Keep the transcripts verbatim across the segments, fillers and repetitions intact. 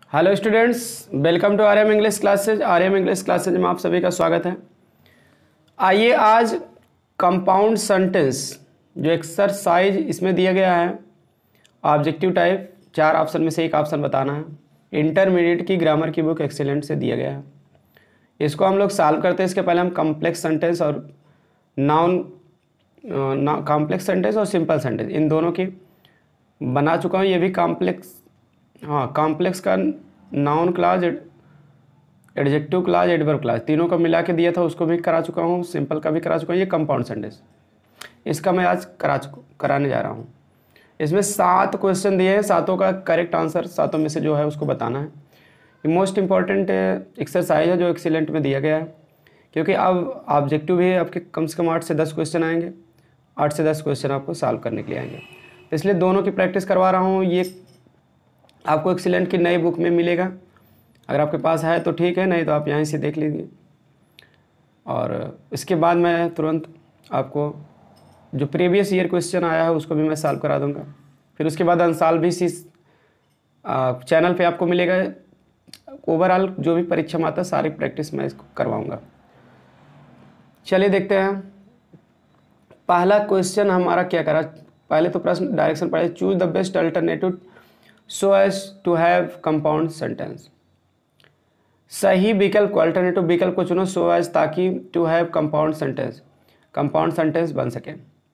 Hello students, welcome to R M English classes. R M English classes में आप सभी का स्वागत है। आइए आज कंपाउंड सेंटेंस जो एक्सरसाइज इसमें दिया गया है, ऑब्जेक्टिव टाइप, चार ऑप्शन में से एक ऑप्शन बताना है। इंटरमीडिएट की ग्रामर की बुक एक्सीलेंट से दिया गया है। इसको हम लोग सॉल्व करते हैं। इसके पहले हम कॉम्प्लेक्स सेंटेंस और नाउन कॉम्प्लेक्स सेंटेंस और सिंपल सेंटेंस इन दोनों की बना चुका हूँ। ये भी कॉम्प्लेक्स हाँ कॉम्प्लेक्स का noun class, adjective class, adverb class तीनों का मिला के दिया था, उसको भी करा चुका हूँ। सिंपल का भी करा चुका हूँ। ये कंपाउंड सेंटेंस इसका मैं आज करा चुका कराने जा रहा हूँ। इसमें सात क्वेश्चन दिए हैं, सातों का करेक्ट आंसर सातों में से जो है उसको बताना है। ये मोस्ट इंपॉर्टेंट एक्सरसाइज है जो एक्सीलेंट में दिया गया है, क्योंकि अब ऑब्जेक्टिव भी आपके कम से कम आठ से दस क्वेश्चन आएंगे। आठ से दस क्वेश्चन आपको सॉल्व करने के लिए आएंगे, तो इसलिए दोनों की प्रैक्टिस करवा रहा हूँ। ये आपको एक्सीलेंट की नई बुक में मिलेगा। अगर आपके पास है तो ठीक है, नहीं तो आप यहीं से देख लीजिए। और इसके बाद मैं तुरंत आपको जो प्रीवियस ईयर क्वेश्चन आया है उसको भी मैं सॉल्व करा दूंगा। फिर उसके बाद अनसॉल्व भी इसी चैनल पे आपको मिलेगा। ओवरऑल जो भी परीक्षा में आता है सारी प्रैक्टिस मैं इसको करवाऊँगा। चलिए देखते हैं पहला क्वेश्चन हमारा क्या करा। पहले तो प्रश्न डायरेक्शन पढ़े, choose the best alternative so as to have compound sentence. सही विकल्प को, अल्टरनेटिव विकल्प को चुनो सो एज, ताकि to have compound sentence, compound sentence बन सके।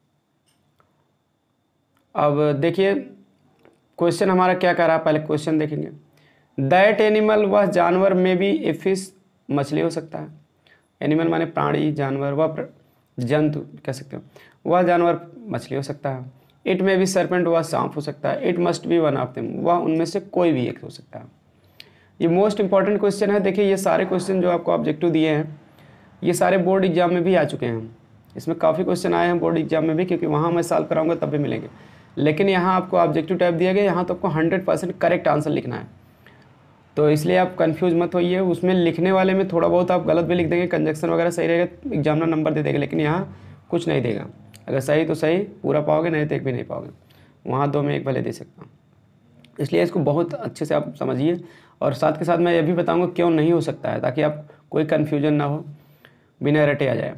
अब देखिए क्वेश्चन हमारा क्या कर रहा है। पहले क्वेश्चन देखेंगे। दैट एनिमल, वह जानवर में भी ए फिश, मछली हो सकता है। एनिमल माने प्राणी, जानवर, वह जंतु कह सकते हो। वह जानवर मछली हो सकता है। इट में भी सरपेंट, वह सांप हो सकता है। It must be one of them, वह उनमें से कोई भी एक हो सकता है। ये मोस्ट इंपॉर्टेंट क्वेश्चन है। देखिए ये सारे क्वेश्चन जो आपको ऑब्जेक्टिव दिए हैं ये सारे बोर्ड एग्जाम में भी आ चुके हैं। इसमें काफ़ी क्वेश्चन आए हैं बोर्ड एग्जाम में भी, क्योंकि वहाँ मैं सॉल्व कराऊंगा तब भी मिलेंगे। लेकिन यहाँ आपको ऑब्जेक्टिव टाइप दिया गया, यहाँ तो आपको हंड्रेड परसेंट करेक्ट आंसर लिखना है। तो इसलिए आप कन्फ्यूज मत होइए। उसमें लिखने वाले में थोड़ा बहुत आप गलत भी लिख देंगे, कंजक्शन वगैरह सही रहेगा, एग्जामिनर नंबर दे देगा। लेकिन यहाँ कुछ नहीं देगा। अगर सही तो सही पूरा पाओगे, नहीं तो एक भी नहीं पाओगे। वहाँ दो में एक भले दे सकता हूँ। इसलिए इसको बहुत अच्छे से आप समझिए। और साथ के साथ मैं ये भी बताऊँगा क्यों नहीं हो सकता है, ताकि आप कोई कन्फ्यूजन ना हो, बिना रटे आ जाए।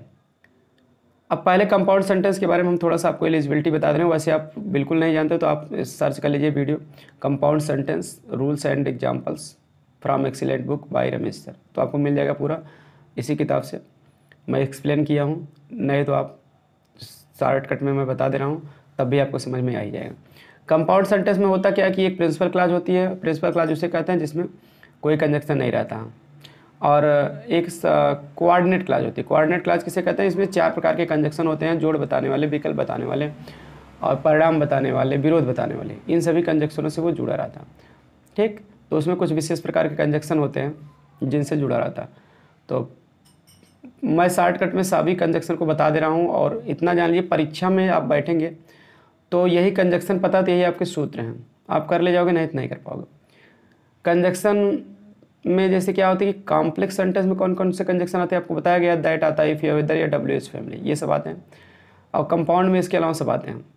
अब पहले कंपाउंड सेंटेंस के बारे में हम थोड़ा सा आपको एलिजिबिलिटी बता दे रहे हैं। वैसे आप बिल्कुल नहीं जानते तो आप सर्च कर लीजिए video, compound sentence rules and examples from excellent book by Ramesh sir, तो आपको मिल जाएगा पूरा। इसी किताब से मैं एक्सप्लेन किया हूँ, नहीं तो आप शॉर्टकट में मैं बता दे रहा हूँ, तब भी आपको समझ में आ ही जाएगा। कंपाउंड सेंटेंस में होता क्या है कि एक प्रिंसिपल क्लॉज होती है। प्रिंसिपल क्लॉज उसे कहते हैं जिसमें कोई कंजक्शन नहीं रहता, और एक कोऑर्डिनेट क्लॉज होती है। कोऑर्डिनेट क्लॉज किसे कहते हैं? इसमें चार प्रकार के कंजक्शन होते हैं, जोड़ बताने वाले, विकल्प बताने वाले, और परिणाम बताने वाले, विरोध बताने वाले। इन सभी कंजक्शनों से वो जुड़ा रहता है। ठीक, तो उसमें कुछ विशेष प्रकार के कंजक्शन होते हैं जिनसे जुड़ा रहता है। तो मैं शॉर्टकट में सभी कंजक्शन को बता दे रहा हूँ। और इतना जान लीजिए, परीक्षा में आप बैठेंगे तो यही कंजक्शन पता, तो यही आपके सूत्र हैं, आप कर ले जाओगे, नहीं तो नहीं कर पाओगे। कंजक्शन में जैसे क्या होती है कि कॉम्प्लेक्स सेंटेंस में कौन कौन से कंजक्शन आते हैं आपको बताया गया। दैट आता है, इफ या वेदर या डब्ल्यू एच फैमिली, ये सब आते हैं। और कंपाउंड में इसके अलावा सब आते हैं।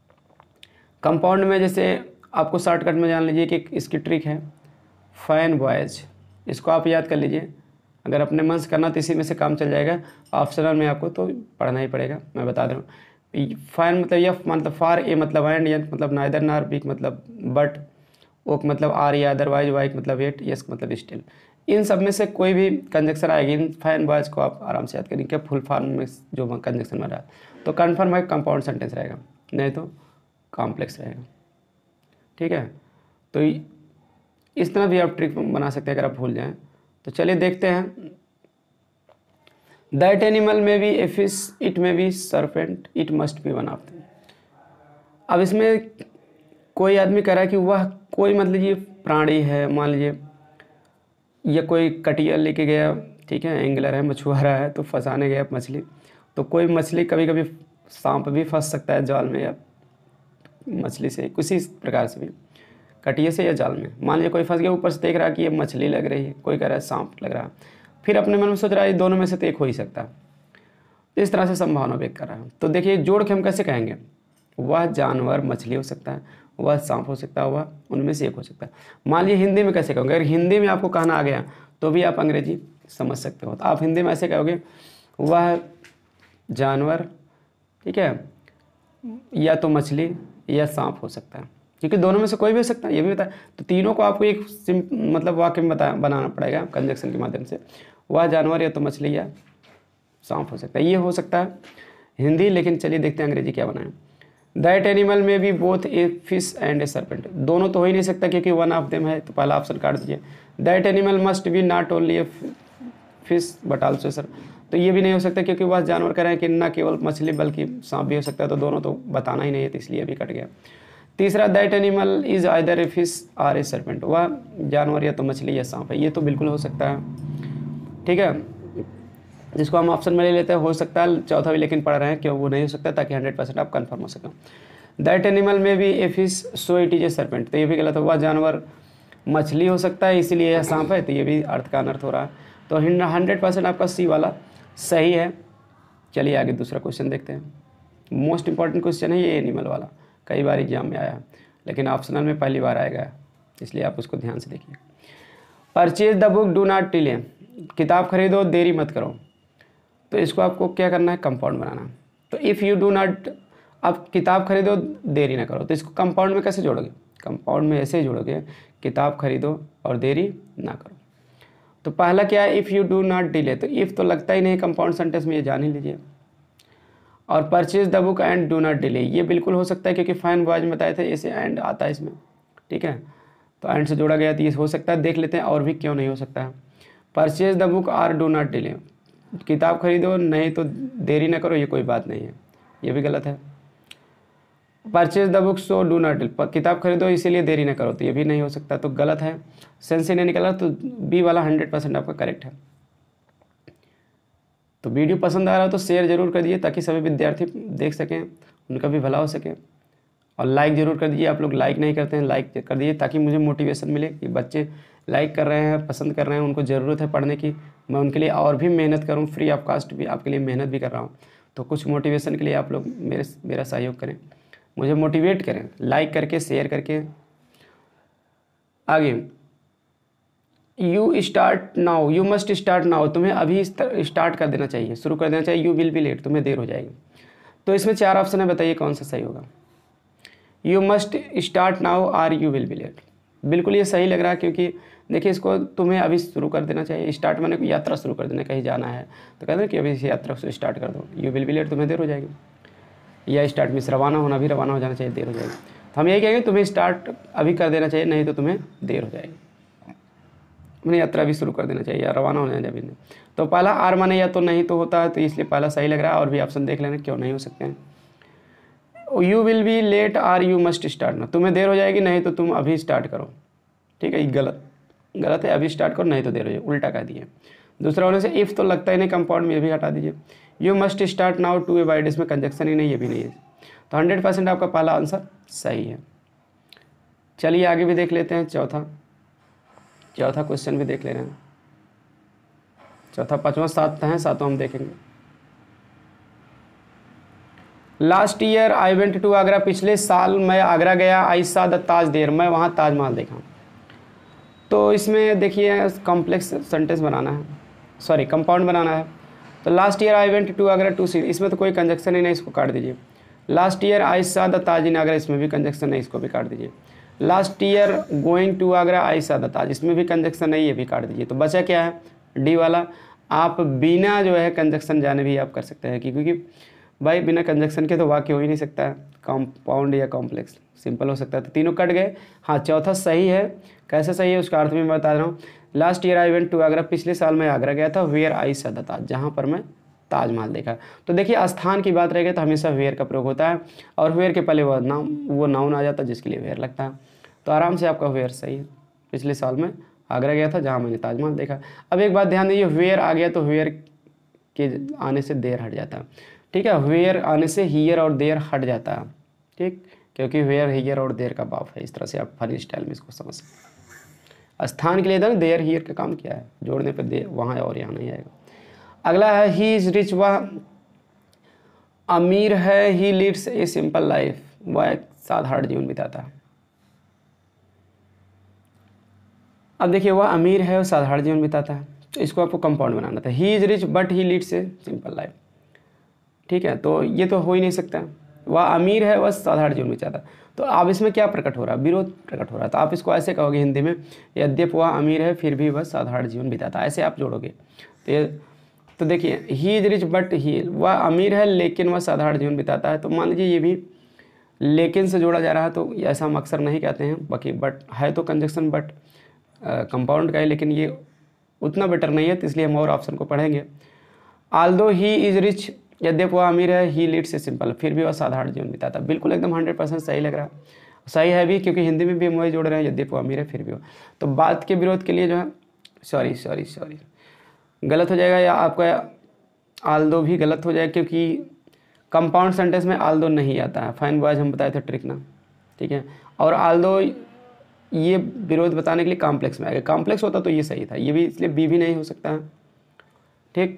कंपाउंड में जैसे आपको शॉर्टकट में जान लीजिए कि इसकी ट्रिक है, फैन बॉयज, इसको आप याद कर लीजिए। अगर अपने मन से करना तो इसी में से काम चल जाएगा। ऑप्शनल में आपको तो पढ़ना ही पड़ेगा, मैं बता दे रहा हूँ। फाइन मतलब यफ मतलब फार, ए मतलब एंड, एन मतलब नाइदर नार, बी मतलब बट, ओक मतलब आर या अदरवाइज, वाई मतलब एट, यस मतलब स्टिल। इन सब में से कोई भी कंजक्शन आएगी। इन फाइन बॉयज को आप आराम से याद करेंगे क्या फुल फॉर्म में जो कंजक्शन बन रहा है, तो कन्फर्म है कंपाउंड सेंटेंस रहेगा, नहीं तो कॉम्प्लेक्स रहेगा। ठीक है, तो इस तरह भी आप ट्रिक बना सकते हैं अगर आप भूल जाएँ तो। चलिए देखते हैं। That animal may be a fish, it may be serpent, it must be one of them. अब इसमें कोई आदमी कह रहा है कि वह कोई मतलब ये प्राणी है, मान लीजिए या कोई कटिया लेके गया, ठीक है, एंगलर है, मछुआरा है, तो फंसाने गया मछली। तो कोई मछली, कभी कभी सांप भी फंस सकता है जाल में, या मछली से किसी प्रकार से भी, कटिए से या जाल में। मान लीजिए कोई फंस गया, ऊपर से देख रहा है कि ये मछली लग रही है, कोई कह रहा है सांप लग रहा है, फिर अपने मन में सोच रहा है दोनों में से तो एक हो ही सकता है। इस तरह से संभावना व्यक्त कर रहा है। तो देखिए जोड़ के हम कैसे कहेंगे, वह जानवर मछली हो सकता है, वह सांप हो सकता है, वह उनमें से एक हो सकता है। मान लीजिए हिंदी में कैसे कहोगे, अगर हिंदी में आपको कहना आ गया तो भी आप अंग्रेजी समझ सकते हो। तो आप हिंदी में ऐसे कहोगे वह जानवर, ठीक है, या तो मछली या सांप हो सकता है, क्योंकि दोनों में से कोई भी हो सकता है, ये भी बता। तो तीनों को आपको एक सिम मतलब वाक्य में बता बनाना पड़ेगा कंजक्शन के माध्यम से। वह जानवर या तो मछली या सांप हो सकता है, ये हो सकता है हिंदी। लेकिन चलिए देखते हैं अंग्रेजी क्या बनाए। That animal may be both a fish and a serpent, दोनों तो हो ही नहीं सकता क्योंकि वन ऑफ देम है, तो पहला ऑप्शन काट दीजिए। That animal must be not only a fish but also sir, तो ये भी नहीं हो सकता क्योंकि वह जानवर कह रहे हैं कि न केवल मछली बल्कि सांप भी हो सकता है, तो दोनों तो बताना ही नहीं है, तो इसलिए भी कट गया। तीसरा that animal is either a fish or a serpent, वह जानवर या तो मछली या सांप है, ये तो बिल्कुल हो सकता है, ठीक है, जिसको हम ऑप्शन में ले लेते हैं हो सकता है। चौथा भी लेकिन पढ़ रहे हैं क्यों वो नहीं हो सकता, ताकि हंड्रेड परसेंट आप कन्फर्म हो सकें। That animal may be a fish so it is a serpent, तो ये भी गलत है, वह जानवर मछली हो सकता है इसीलिए यह सांप है, तो ये भी अर्थ का अनर्थ हो रहा है। तो हंड्रेड परसेंट आपका सी वाला सही है। चलिए आगे दूसरा क्वेश्चन देखते हैं। मोस्ट इंपॉर्टेंट क्वेश्चन है ये एनिमल वाला, कई बार एग्जाम में आया है लेकिन ऑप्शनल में पहली बार आएगा, इसलिए आप उसको ध्यान से देखिए। Purchase the book do not delay, किताब खरीदो देरी मत करो, तो इसको आपको क्या करना है, कंपाउंड बनाना। तो इफ़ यू डू नॉट, आप किताब खरीदो देरी ना करो, तो इसको कंपाउंड में कैसे जोड़ोगे, कंपाउंड में ऐसे ही जोड़ोगे, किताब खरीदो और देरी ना करो। तो पहला क्या है, if you do not delay, तो इफ़ तो लगता ही नहीं कंपाउंड सेंटेंस में, ये जान ही लीजिए। और purchase the book and do not delay, ये बिल्कुल हो सकता है क्योंकि फाइन बॉयज में बताए थे ऐसे एंड आता है इसमें, ठीक है, तो एंड से जोड़ा गया तो ये हो सकता है। देख लेते हैं और भी क्यों नहीं हो सकता है। Purchase the book or do not delay, किताब खरीदो नहीं तो देरी ना करो, ये कोई बात नहीं है, ये भी गलत है। Purchase the book so do not delay, किताब खरीदो इसीलिए देरी ना करो, तो ये भी नहीं हो सकता, तो गलत है, सेंस से नहीं निकला, तो बी वाला हंड्रेड परसेंट आपका करेक्ट है। तो वीडियो पसंद आ रहा हो तो शेयर जरूर कर दीजिए ताकि सभी विद्यार्थी देख सकें, उनका भी भला हो सके। और लाइक ज़रूर कर दीजिए, आप लोग लाइक नहीं करते हैं, लाइक कर दीजिए ताकि मुझे मोटिवेशन मिले कि बच्चे लाइक कर रहे हैं, पसंद कर रहे हैं, उनको ज़रूरत है पढ़ने की, मैं उनके लिए और भी मेहनत करूं, फ्री ऑफ कास्ट भी आपके लिए मेहनत भी कर रहा हूं। तो कुछ मोटिवेशन के लिए आप लोग मेरे मेरा सहयोग करें, मुझे मोटिवेट करें, लाइक करके शेयर करके। आगे, you start now, you must start now, तुम्हें अभी स्टार्ट कर देना चाहिए, शुरू कर देना चाहिए। यू विल बी लेट, तुम्हें देर हो जाएगी। तो इसमें चार ऑप्शन है, बताइए कौन सा सही होगा। You must start now or you will be late, बिल्कुल ये सही लग रहा है क्योंकि देखिए इसको तुम्हें अभी शुरू कर देना चाहिए। स्टार्ट मैंने यात्रा शुरू कर देना, कहीं जाना है तो कहते हैं कि अभी इस यात्रा से स्टार्ट कर दो। यू विल बी लेट, तुम्हें देर हो जाएगी। या स्टार्ट में रवाना होना, भी रवाना हो जाना चाहिए, देर हो जाएगी। तो हम यही कहेंगे तुम्हें स्टार्ट अभी कर देना चाहिए, नहीं तो तुम्हें देर हो जाएगी। मैंने यात्रा भी शुरू कर देना चाहिए या रवाना होना चाहिए अभी नहीं। तो पहला आर माने या तो नहीं तो होता है, तो इसलिए पहला सही लग रहा है। और भी ऑप्शन देख लेना क्यों नहीं हो सकते हैं। You will be late or you must start ना, तुम्हें देर हो जाएगी नहीं तो तुम अभी स्टार्ट करो, ठीक है, गलत गलत है, अभी स्टार्ट करो नहीं तो देर हो जाएगी, उल्टा कह दिए। दूसरा होने से इफ़ तो लगता ही नहीं, कंपाउंड में भी हटा दीजिए। You must start now to avoid, इसमें कंजक्शन ही नहीं, ये भी नहीं है। तो हंड्रेड परसेंट आपका पहला आंसर सही है। चलिए आगे भी देख लेते हैं, चौथा चौथा क्वेश्चन भी देख ले रहे हैं। चौथा पाँचवा सात हैं, सातों हम देखेंगे। Last year I went to Agra, पिछले साल मैं आगरा गया। आई सा द ताज देर, मैं वहाँ ताजमहल देखा। तो इसमें देखिए कॉम्प्लेक्स सेंटेंस बनाना है, सॉरी कंपाउंड बनाना है। तो last year I went to Agra to see, इसमें तो कोई कंजक्शन ही नहीं, इसको काट दीजिए। Last year I saw the ताज इन आगरा, इसमें भी कंजक्शन नहीं, इसको भी काट दीजिए। Last year going to Agra I saw the ताज, इसमें भी कंजक्शन नहीं, ये भी काट दीजिए। तो बचा क्या है, डी वाला। आप बिना जो है कंजक्शन जाने भी आप कर सकते हैं, क्योंकि भाई बिना कंजक्शन के तो वाक्य हो ही नहीं सकता है, कंपाउंड या कॉम्प्लेक्स सिंपल हो सकता है। तो तीनों कट गए। हाँ चौथा सही है, कैसे सही है उसका अर्थ भी मैं बता रहा हूँ। Last year I went to Agra, पिछले साल मैं आगरा गया था। वेयर आई सा द ताज, जहाँ पर मैं ताजमहल देखा। तो देखिए स्थान की बात रहेगी तो हमेशा वेयर का प्रयोग होता है, और वेयर के पहले वो नाम वो नाउन आ जाता है जिसके लिए वेयर लगता है। तो आराम से आपका वेयर सही है। पिछले साल में आगरा गया था जहाँ मैंने ताजमहल देखा। अब एक बात ध्यान दीजिए, वेयर आ गया तो वेयर के आने से देर हट जाता है, ठीक है। वेयर आने से हियर और देर हट जाता है, ठीक, क्योंकि वेयर हियर और देर का बाप है। इस तरह से आप फनी स्टाइल में इसको समझ सकते हैं। स्थान के लिए इधर देर हियर का काम किया है, जोड़ने पर देर वहाँ और यहाँ नहीं आएगा। अगला है ही इज रिच, वह अमीर है। He leads a simple life, वह एक साधारण जीवन बिताता है। अब देखिए वह अमीर है और साधारण जीवन बिताता है, तो इसको आपको कंपाउंड बनाना था। He is rich but he leads a simple life. ठीक है, तो ये तो हो ही नहीं सकता। वह अमीर है वह साधारण जीवन बिताता है, तो अब इसमें क्या प्रकट हो रहा है? विरोध प्रकट हो रहा है। तो आप इसको ऐसे कहोगे हिंदी में, यद्यपि वह अमीर है फिर भी वह साधारण जीवन बिताता है, ऐसे आप जोड़ोगे। तो ये तो देखिए he is rich but he, वह अमीर है लेकिन वह साधारण जीवन बिताता है, तो मान लीजिए ये भी लेकिन से जोड़ा जा रहा है, तो ऐसा हम अक्सर नहीं कहते हैं। बाकी बट है तो कंजक्शन बट कंपाउंड का है, लेकिन ये उतना बेटर नहीं है, तो इसलिए हम और ऑप्शन को पढ़ेंगे। आल्दो ही इज रिच, यद्यपि वह अमीर है, ही लीड्स ए सिंपल, फिर भी वह साधारण जीवन बिताता है। बिल्कुल एकदम हंड्रेड परसेंट सही लग रहा है, सही है भी, क्योंकि हिंदी में भी हम वही जोड़ रहे हैं, यद्यपि वह अमीर है फिर भी वो। तो बात के विरोध के लिए जो है, सॉरी सॉरी सॉरी गलत हो जाएगा, या आपका आल्दो भी गलत हो जाएगा, क्योंकि कंपाउंड सेंटेंस में आल्दो नहीं आता है। फाइन बॉयज हम बताए थे ट्रिक ना, ठीक है। और आल्दो ये विरोध बताने के लिए कॉम्प्लेक्स में आएगा, कॉम्प्लेक्स होता तो ये सही था, ये भी, इसलिए बी भी नहीं हो सकता है। ठीक,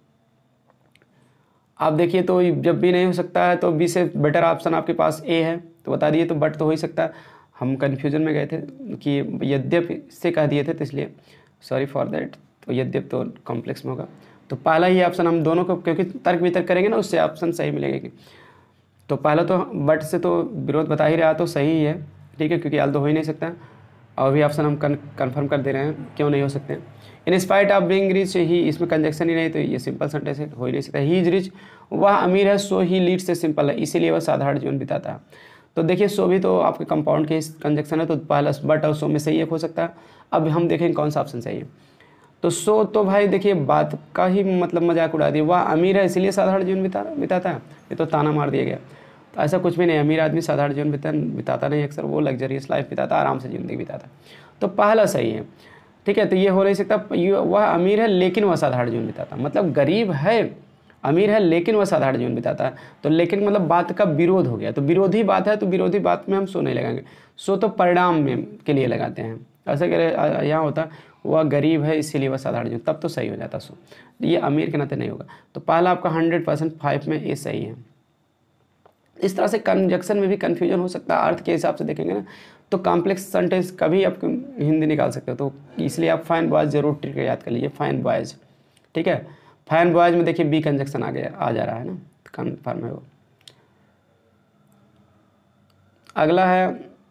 आप देखिए तो जब बी नहीं हो सकता है तो बी से बेटर ऑप्शन आपके पास ए है, तो बता दिए। तो बट तो हो ही सकता है, हम कन्फ्यूजन में गए थे कि यद्यपि से कह दिए थे, तो इसलिए सॉरी फॉर दैट। तो यद्यपि तो कॉम्प्लेक्स में होगा, तो पहला ही ऑप्शन हम दोनों को, क्योंकि तर्क वितर्क करेंगे ना, उससे ऑप्शन सही मिलेगा। तो पहला तो बट से तो विरोध बता ही रहा, तो सही ही है, ठीक है, क्योंकि आल तो हो ही नहीं सकता। और भी ऑप्शन हम कन्फर्म कर दे रहे हैं क्यों नहीं हो सकते। In spite of being rich he, इसमें कंजक्शन ही नहीं, तो ये सिंपल सेंटेंस है, हो ही नहीं सकता। ही इज रिच, वह अमीर है, सो ही लीड्स से सिंपल है, इसीलिए वह साधारण जीवन बिताता है। तो देखिए सो भी तो आपके कंपाउंड के कंजक्शन है, तो पहला बट और सो में सही एक हो सकता है। अब हम देखेंगे कौन सा ऑप्शन सही है। तो सो तो भाई देखिए बात का ही मतलब मजाक उड़ा दिया, वह अमीर है इसीलिए साधारण जीवन बिता बिताता है, ये तो ताना मार दिया गया। तो ऐसा कुछ भी नहीं, अमीर आदमी साधारण जीवन बिता बिताता नहीं, अक्सर वो लग्जरियस लाइफ बिताता, आराम से जिंदगी बिताता। तो पहला सही है, ठीक है। तो ये हो नहीं सकता, वह अमीर है लेकिन वह साधारण जीवन बिताता, मतलब गरीब है, अमीर है लेकिन वह साधारण जीवन बिताता है। तो लेकिन मतलब बात का विरोध हो गया, तो विरोधी बात है, तो विरोधी बात में हम सो नहीं लगाएंगे। सो तो परिणाम में के लिए लगाते हैं, ऐसा कह यहाँ होता वह गरीब है इसीलिए वह साधारण जीवन, तब तो सही हो जाता सो। ये अमीर के नाते नहीं होगा। तो पहला आपका हंड्रेड परसेंट फाइव में ये सही है। इस तरह से कंजक्शन में भी कन्फ्यूजन हो सकता है, अर्थ के हिसाब से देखेंगे ना, तो कॉम्प्लेक्स सेंटेंस कभी आप हिंदी निकाल सकते हो। तो इसलिए आप फाइन बॉयज जरूर ट्रिक याद कर लीजिए, फाइन बॉयज, ठीक है। फाइन बॉयज में देखिए बी कंजक्शन आ गया, आ जा रहा है ना, कन्फर्म है वो। अगला है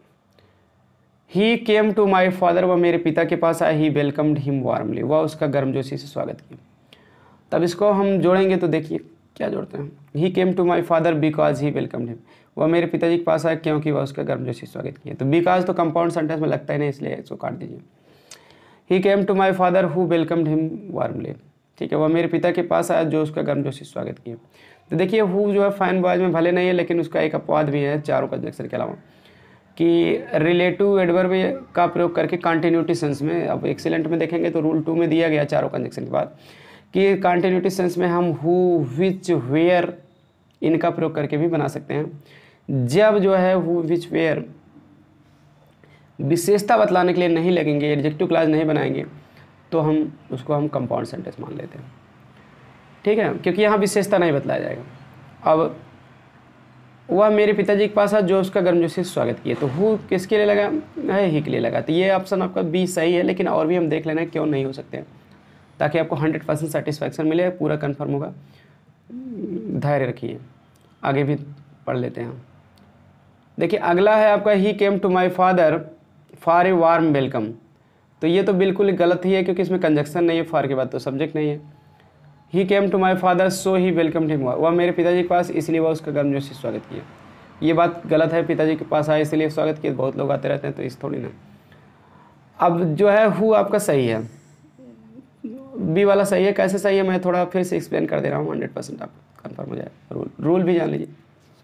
he came to my father, वह मेरे पिता के पास आया, ही वेलकम्ड हिम वार्मली, वह उसका गर्मजोशी से स्वागत किया। तब इसको हम जोड़ेंगे, तो देखिए क्या जोड़ते हैं। He came to my father because he welcomed him, वह मेरे पिताजी के पास आया क्योंकि वह उसका गर्मजोशी स्वागत किया। तो बिकॉज तो कंपाउंड सेंटेंस में लगता ही नहीं, इसलिए इसको काट दीजिए। He came to my father who welcomed him warmly, ठीक है, वह मेरे पिता के पास आया जो उसका गर्मजोशी स्वागत किया। तो देखिए हु जो है फाइन बॉयज में भले नहीं है, लेकिन उसका एक अपवाद भी है चारों कंजक्शन के अलावा, कि रिलेटिव एडवर्ब का प्रयोग करके कंटिन्यूटी सेंस में, अब एक्सीलेंट में देखेंगे तो रूल टू में दिया गया चारों कंजक्शन के बाद कि कंटिन्यूटी सेंस में हम हु, विच, वेयर इनका प्रयोग करके भी बना सकते हैं। जब जो है हु, विच, वेयर विशेषता बतलाने के लिए नहीं लगेंगे, एडजेक्टिव क्लास नहीं बनाएंगे, तो हम उसको हम कंपाउंड सेंटेंस मान लेते हैं, ठीक है, क्योंकि यहाँ विशेषता नहीं बतलाया जाएगा। अब वह मेरे पिताजी के पास है जो उसका गर्मजोशी से स्वागत किया, तो हु किसके लिए लगा है, ही के लिए लगा। तो ये ऑप्शन आपका बी सही है, लेकिन और भी हम देख लेना क्यों नहीं हो सकते हैं, ताकि आपको हंड्रेड परसेंट सेटिस्फैक्शन मिले, पूरा कंफर्म होगा। धैर्य रखिए, आगे भी पढ़ लेते हैं। देखिए अगला है आपका he came to my father for a warm welcome, तो ये तो बिल्कुल गलत ही है, क्योंकि इसमें कंजक्शन नहीं है, फॉर के बाद तो सब्जेक्ट नहीं है। He came to my father so he welcomed him, वह मेरे पिताजी के पास इसलिए वह उसका गर्मजोशी स्वागत किया। ये बात गलत है, पिताजी के पास आए इसलिए स्वागत किया, बहुत लोग आते रहते हैं, तो इस थोड़ी ना। अब जो है हु आपका सही है, बी वाला सही है। कैसे सही है मैं थोड़ा फिर से एक्सप्लेन कर दे रहा हूँ, हंड्रेड परसेंट आप कन्फर्म हो जाए। रूल रूल भी जान लीजिए।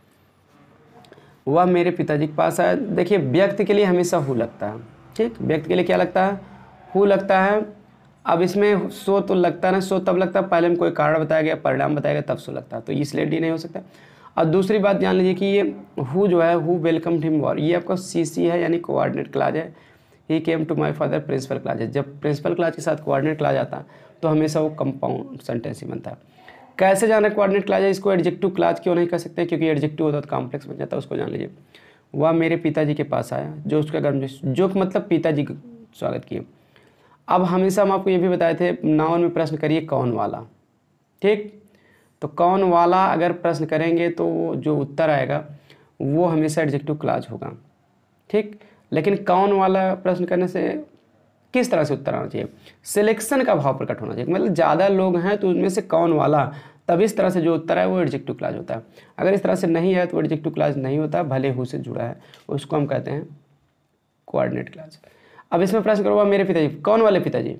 वह मेरे पिताजी के पास आया, देखिए व्यक्ति के लिए हमेशा हु लगता है, ठीक, व्यक्ति के लिए क्या लगता है, हु लगता है। अब इसमें सो तो लगता है ना, सो तब लगता है पहले में कोई कारण बताया गया, परिणाम बताया गया, तब सो लगता है, तो इसलिए डी नहीं हो सकता। और दूसरी बात जान लीजिए कि ये हु जो है हु वेलकम्ड हिम वार, ये आपका सी सी है, यानी कोऑर्डिनेट क्लॉज है। He came to my father principal clause है, जब प्रिंसिपल क्लॉज के साथ कोऑर्डिनेट क्लॉज आता है तो हमेशा वो कंपाउंड सेंटेंस ही बनता है। कैसे जाना कोऑर्डिनेट क्लॉज है, इसको एडजेक्टिव क्लॉज क्यों नहीं कर सकते, क्योंकि एडजेक्टिव होता है तो कॉम्प्लेक्स बन जाता है, उसको जान लीजिए। वह मेरे पिताजी के पास आया जो उसका गर्मजोशी, जो मतलब पिताजी का स्वागत किए, अब हमेशा हम आपको ये भी बताए थे नाउन में प्रश्न करिए कौन वाला, ठीक। तो कौन वाला अगर प्रश्न करेंगे तो जो उत्तर आएगा वो हमेशा एडजेक्टिव क्लॉज होगा, ठीक। लेकिन कौन वाला प्रश्न करने से किस तरह से उत्तर आना चाहिए, सिलेक्शन का भाव प्रकट होना चाहिए, मतलब ज़्यादा लोग हैं तो उनमें से कौन वाला, तब इस तरह से जो उत्तर है वो एडजेक्टिव क्लॉज होता है। अगर इस तरह से नहीं है तो एडजेक्टिव क्लॉज नहीं होता, भले हु से जुड़ा है, उसको हम कहते हैं कोऑर्डिनेट क्लॉज। अब इसमें प्रश्न करो मेरे पिताजी, कौन वाले पिताजी।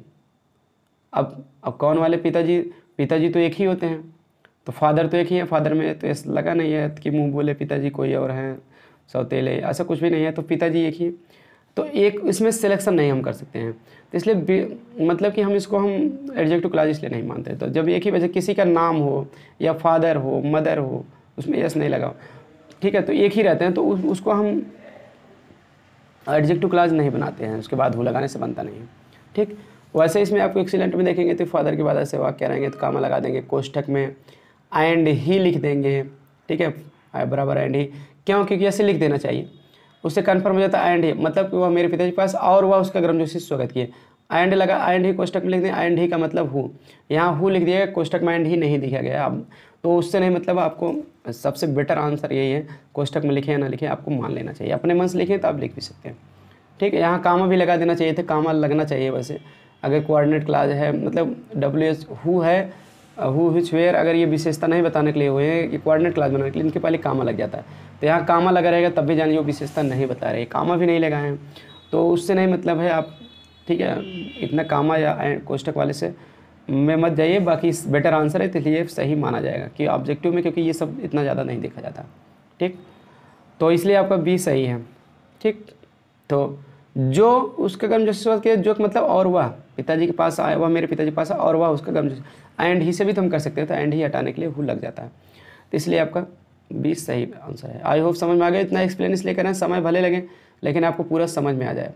अब अब कौन वाले पिताजी, पिताजी तो एक ही होते हैं, तो फादर तो एक ही है, फादर में तो ऐसा लगा नहीं है कि मुंह बोले पिताजी कोई और हैं, सौतेले, ऐसा कुछ भी नहीं है, तो पिताजी एक ही। तो एक इसमें सिलेक्शन नहीं हम कर सकते हैं, तो इसलिए मतलब कि हम इसको हम एडजेक्टिव क्लॉज इसलिए नहीं मानते। तो जब एक ही वजह किसी का नाम हो या फादर हो, मदर हो, उसमें यस नहीं लगा, ठीक है, तो एक ही रहते हैं, तो उस, उसको हम एडजेक्टिव क्लॉज नहीं बनाते हैं, उसके बाद वो लगाने से बनता नहीं है, ठीक। वैसे इसमें आपको एक्सीलेंट में देखेंगे तो फादर के बाद ऐसे वाक्य रहेंगे तो कामा लगा देंगे, कोष्ठक में एंड ही लिख देंगे, ठीक है, बराबर एंड ही, क्यों, क्योंकि ऐसे लिख देना चाहिए, उससे कन्फर्म हो जाता है एंड ही, मतलब कि वह मेरे पिताजी के पास और वह उसका गर्मजोशी स्वागत किए। एंड लगा, एंड ही कोष्टक में लिख दें, एंड ही का मतलब हु, यहाँ हु लिख दिया, कोष्टक में एंड ही नहीं दिया गया। अब तो उससे नहीं मतलब, आपको सबसे बेटर आंसर यही है, कोष्टक में लिखे या ना लिखे आपको मान लेना चाहिए, अपने मन से लिखें तो आप लिख भी सकते हैं, ठीक है। यहाँ कामा भी लगा देना चाहिए थे, कामा लगना चाहिए वैसे, अगर कोऑर्डिनेट क्लॉज है, मतलब डब्ल्यू एच हु है, हु विच वेयर, अगर ये विशेषता नहीं बताने के लिए हुए हैं, ये कोऑर्डिनेट क्लॉज बनाने के लिए इनके पहले कामा लग जाता है, तो यहाँ कामा लगा रहेगा तब भी जानिए वो विशेषता नहीं बता रहे, कामा भी नहीं लगाए हैं, तो उससे नहीं मतलब है आप, ठीक है, इतना कामा या कोष्टक वाले से में मत जाइए, बाकी बेटर आंसर है, तो इसलिए सही माना जाएगा कि ऑब्जेक्टिव में, क्योंकि ये सब इतना ज़्यादा नहीं देखा जाता, ठीक। तो इसलिए आपका बी सही है, ठीक। तो जो उसका गर्मजोशी के जो मतलब और वह पिताजी के पास आया, वह मेरे पिताजी के पास आया और वह उसका गर्मजोशी, एंड ही से भी तो हम कर सकते हैं, तो एंड ही हटाने के लिए हु लग जाता है, तो इसलिए आपका बी सही आंसर है। आई होप समझ में आ गया, इतना एक्सप्लेन इसलिए करें, समय भले लगे लेकिन आपको पूरा समझ में आ जाए।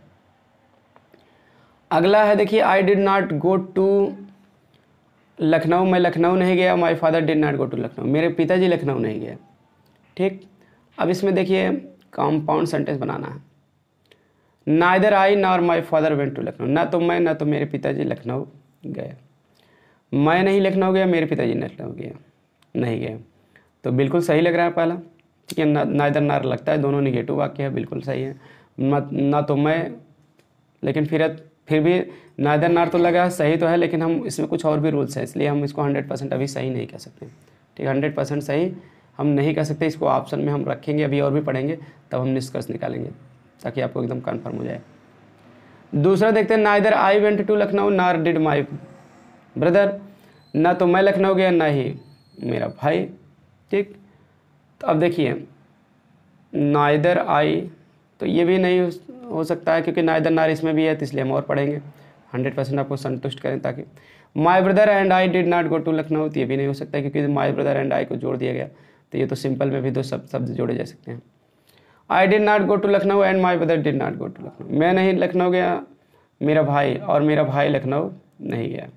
अगला है देखिए, I did not go to Lucknow, मैं लखनऊ नहीं गया, my father did not go to Lucknow, मेरे पिताजी लखनऊ नहीं गए, ठीक। अब इसमें देखिए कंपाउंड सेंटेंस बनाना है, neither I nor my father went to Lucknow, ना तो मैं ना तो मेरे पिताजी लखनऊ गए, मैं नहीं लखनऊ गया, मेरे पिताजी लखनऊ गए नहीं गए, तो बिल्कुल सही लग रहा है पहला, ठीक है। नाइदर नार लगता है, दोनों निगेटिव वाक्य है, बिल्कुल सही है। ना, ना तो मैं, लेकिन फिर फिर भी नाइदर नार तो लगा सही तो है, लेकिन हम इसमें कुछ और भी रूल्स हैं, इसलिए हम इसको हंड्रेड परसेंट अभी सही नहीं कह सकते, ठीक है। हंड्रेड परसेंट सही हम नहीं कह सकते, इसको ऑप्शन में हम रखेंगे, अभी और भी पढ़ेंगे तब हम निष्कर्ष निकालेंगे, ताकि आपको एकदम कन्फर्म हो जाए। दूसरा देखते हैं, neither I went to Lucknow nor did my brother, ना तो मैं लखनऊ गया ना ही मेरा भाई, ठीक। तो अब देखिए नाइदर आई, तो ये भी नहीं हो सकता है क्योंकि नाइदर नार इसमें भी है, तो इसलिए हम और पढ़ेंगे, हंड्रेड परसेंट आपको संतुष्ट करें ताकि। My brother and I did not go to Lucknow, तो ये भी नहीं हो सकता क्योंकि माई ब्रदर एंड आई को जोड़ दिया गया, तो ये तो सिंपल में भी दो शब्द शब्द जोड़े जा सकते हैं। I did not go to Lucknow and my brother did not go to Lucknow, मैं नहीं लखनऊ गया, मेरा भाई और मेरा भाई लखनऊ नहीं गया,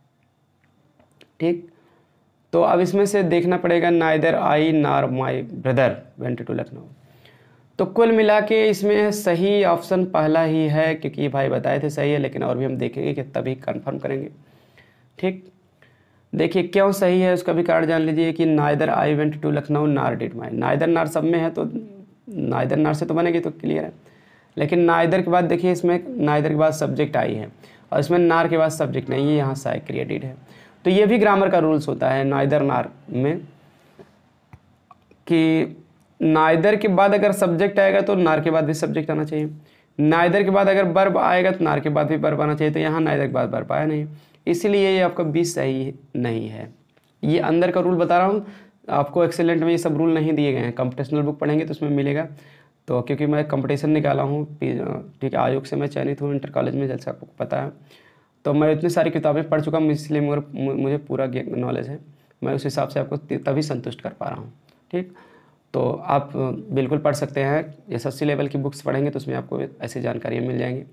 ठीक। तो अब इसमें से देखना पड़ेगा, neither I nor my brother went to Lucknow, तो कुल मिला के इसमें सही ऑप्शन पहला ही है, क्योंकि भाई बताए थे सही है, लेकिन और भी हम देखेंगे कि तभी कंफर्म करेंगे, ठीक। देखिए क्यों सही है उसका भी कारण जान लीजिए कि neither I went to Lucknow nor did my, neither नार सब में है तो नाइदर नार से तो बनेगी, तो क्लियर है। लेकिन नाइदर के बाद देखिए इसमें नाइदर के बाद सब्जेक्ट आई है और इसमें नार के बाद सब्जेक्ट नहीं है, यहाँ साइ क्रिएटेड है, तो ये भी ग्रामर का रूल्स होता है नाइदर नार में कि नाइदर के बाद अगर सब्जेक्ट आएगा तो नार के बाद भी सब्जेक्ट आना चाहिए, नाइदर के बाद अगर वर्ब आएगा तो नार के बाद भी वर्ब आना चाहिए, तो यहाँ नाइदर के बाद वर्ब आया नहीं, इसीलिए ये आपका बी सही नहीं है। ये अंदर का रूल बता रहा हूँ आपको, एक्सेलेंट में ये सब रूल नहीं दिए गए हैं, कंपटीशनल बुक पढ़ेंगे तो उसमें मिलेगा, तो क्योंकि मैं कंपटीशन निकाला हूँ, ठीक है, आयोग से मैं चयनित हूँ इंटर कॉलेज में, जैसे आपको पता है, तो मैं इतनी सारी किताबें पढ़ चुका हूँ, इसलिए मुझे पूरा नॉलेज है, मैं उस हिसाब से आपको तभी संतुष्ट कर पा रहा हूँ, ठीक। तो आप बिल्कुल पढ़ सकते हैं, एस एस सी लेवल की बुक्स पढ़ेंगे तो उसमें आपको ऐसी जानकारियाँ मिल जाएंगी।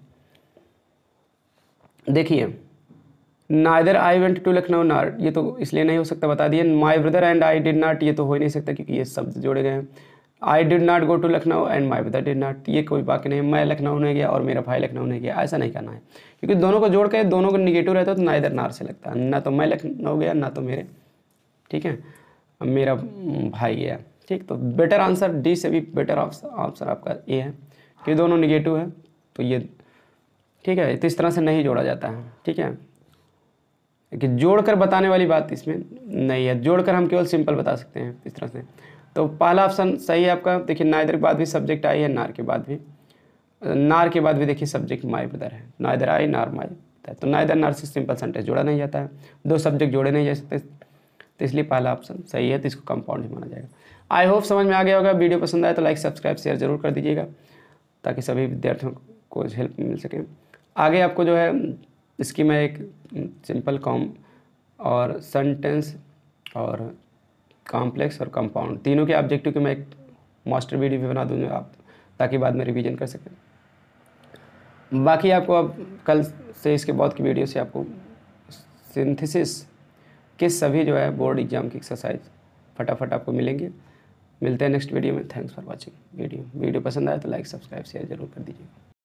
देखिए neither I went to Lucknow nor, ये तो इसलिए नहीं हो सकता बता दिए, my brother and I did not, ये तो हो ही नहीं सकता क्योंकि ये शब्द जोड़े गए हैं, I did not go to Lucknow and my brother did not, ये कोई वाक्य नहीं, मैं लखनऊ नहीं गया और मेरा भाई लखनऊ नहीं गया, ऐसा नहीं करना है, क्योंकि दोनों को जोड़ के दोनों को निगेटिव रहता है तो ना इधर नार से लगता है, ना तो मैं लखनऊ गया ना तो मेरे, ठीक है, मेरा भाई गया, ठीक। तो बेटर आंसर डी से भी बेटर आंसर आपका ए है कि दोनों निगेटिव है, तो ये ठीक है, तो इस तरह से नहीं जोड़ा जाता है, ठीक है, कि जोड़कर बताने वाली बात इसमें नहीं है, जोड़कर हम केवल सिंपल बता सकते हैं इस तरह से। तो पहला ऑप्शन सही है आपका। देखिए नाइदर के बाद भी सब्जेक्ट आई है, नार के बाद भी, नार के बाद भी देखिए सब्जेक्ट माई ब्रदर है, neither I nor my brother, तो नाइदर नार से सिंपल सेंटेंस जोड़ा नहीं जाता है, दो सब्जेक्ट जोड़े नहीं जा सकते, तो इसलिए पहला ऑप्शन सही है, तो इसको कंपाउंड ही माना जाएगा। आई होप समझ में आ गया होगा। वीडियो पसंद आए तो लाइक सब्सक्राइब शेयर जरूर कर दीजिएगा, ताकि सभी विद्यार्थियों को हेल्प मिल सके। आगे आपको जो है इसकी मैं एक सिंपल कॉम और सेंटेंस और कॉम्प्लेक्स और कंपाउंड तीनों के ऑब्जेक्टिव की मैं एक मास्टर वीडियो भी बना दूंगा आप, ताकि बाद में रिवीजन कर सकें। बाकी आपको अब कल से इसके बाद की वीडियो से आपको सिंथेसिस के सभी जो है बोर्ड एग्जाम की एक्सरसाइज फटाफट आपको मिलेंगे। मिलते हैं नेक्स्ट वीडियो में। Thanks for watching video. Video पसंद आया तो लाइक सब्सक्राइब शेयर जरूर कर दीजिए।